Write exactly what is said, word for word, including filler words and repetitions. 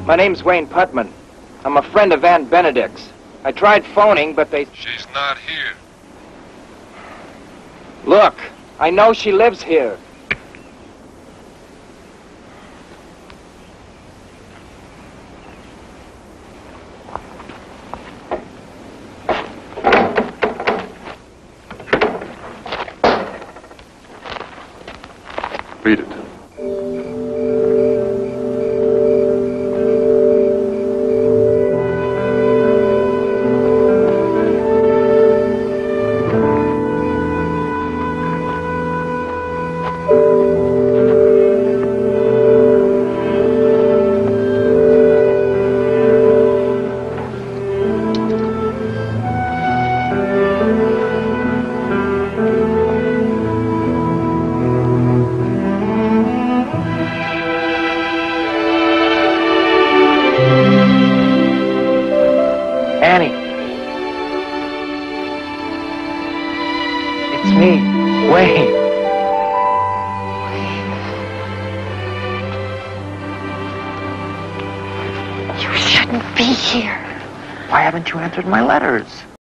My name's Wayne Putman. I'm a friend of Ann Benedict's. I tried phoning, but they... She's not here. Look, I know she lives here. Read it. Annie. It's me, Wayne. You shouldn't be here. Why haven't you answered my letters?